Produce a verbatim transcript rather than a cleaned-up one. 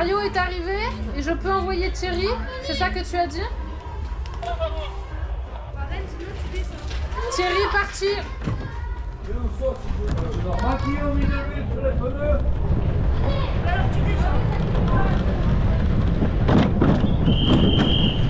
Mario est arrivé et je peux envoyer Thierry. C'est ça que tu as dit? Thierry parti. Alors tu descends.